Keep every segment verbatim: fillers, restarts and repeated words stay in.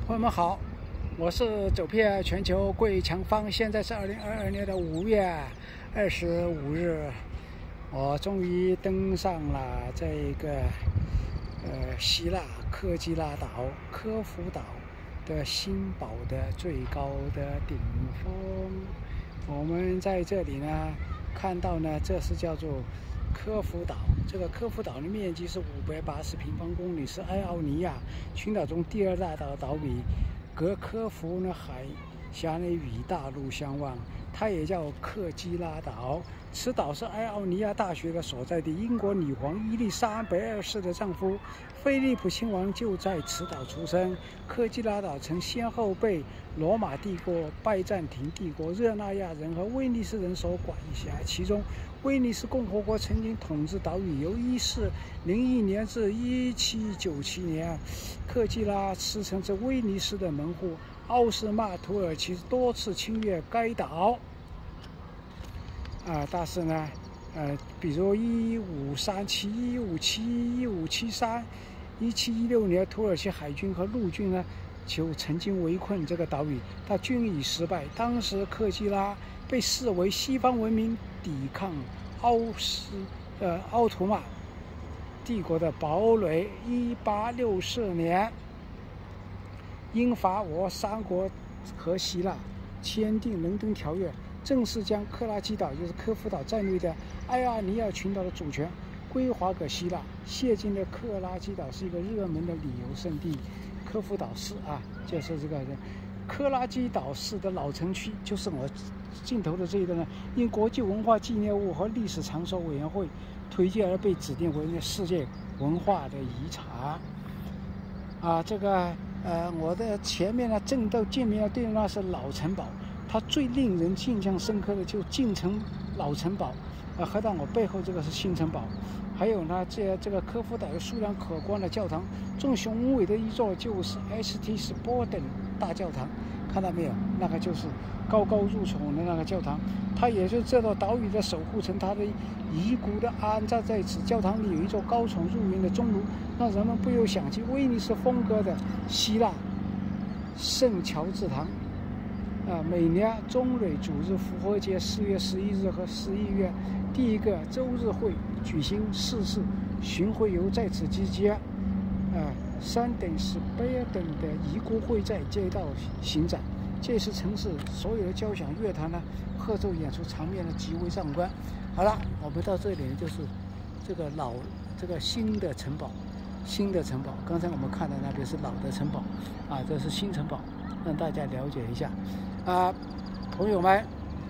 朋友们好，我是走遍全球桂强方，现在是二零二二年的五月二十五日，我终于登上了这个呃希腊科基拉岛科孚岛的新堡的最高的顶峰。我们在这里呢看到呢，这是叫做科孚岛。这个科孚岛的面积是五百八十平方公里，是爱奥尼亚群岛中第二大岛岛屿，隔科孚呢海峡呢与大陆相望。它也叫克基拉岛。此岛是爱奥尼亚大学的所在地。英国女皇伊丽莎白二世的丈夫菲利普亲王就在此岛出生。克基拉岛曾先后被罗马帝国、拜占庭帝国、热那亚人和威尼斯人所管辖，其中威尼斯共和国曾经统治岛屿，由一四零一年至一七九七年。克基拉驰骋至威尼斯的门户奥斯曼土耳其多次侵略该岛。啊，但是呢，呃，比如一五三七、一五七一、一五七三、一七一六年，土耳其海军和陆军呢就曾经围困这个岛屿，但均已失败。当时克基拉被视为西方文明抵抗奥斯呃奥图曼帝国的堡垒。一八六四年，英法俄三国和希腊签订伦敦条约，正式将克拉基岛，就是科孚岛在内的爱奥尼亚群岛的主权归还给希腊。现今的克拉基岛是一个热门的旅游胜地。科孚岛市啊，就是这个克拉基岛市的老城区，就是我镜头的这一段呢，因国际文化纪念物和历史场所委员会推荐而被指定为世界文化的遗产。啊，这个呃，我的前面呢正到见面要对的那是老城堡。它最令人印象深刻的就进城老城堡，呃，和到我背后这个是新城堡。还有呢，这这个科孚岛有数量可观的教堂，最雄伟的一座就是 S T Sporden 大教堂，看到没有？那个就是高高入宠的那个教堂，它也是这座岛屿的守护神，它的遗骨的安葬在此。教堂里有一座高耸入云的钟炉，让人们不由想起威尼斯风格的希腊圣乔治堂。啊，每年中蕊主日复活节四月十一日和十一月第一个周日会举行四次巡回游，在此期间，啊，山顶是贝尔登的遗骨会在街道行展。这是城市所有的交响乐团呢合奏演出，场面呢极为壮观。好了，我们到这里就是这个老这个新的城堡，新的城堡。刚才我们看的那边是老的城堡，啊，这是新城堡，让大家了解一下。啊，朋友们，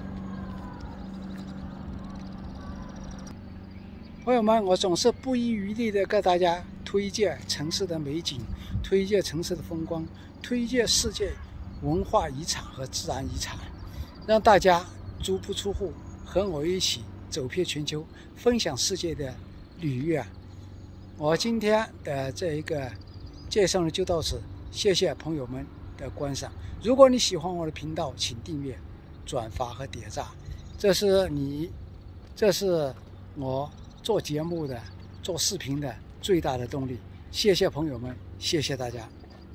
朋友们，我总是不遗余力的给大家推荐城市的美景，推荐城市的风光，推荐世界文化遗产和自然遗产，让大家足不出户，和我一起走遍全球，分享世界的旅游啊。我今天的这一个介绍呢就到此，谢谢朋友们的观赏。如果你喜欢我的频道，请订阅、转发和点赞，这是你，这是我做节目的、做视频的最大的动力。谢谢朋友们，谢谢大家。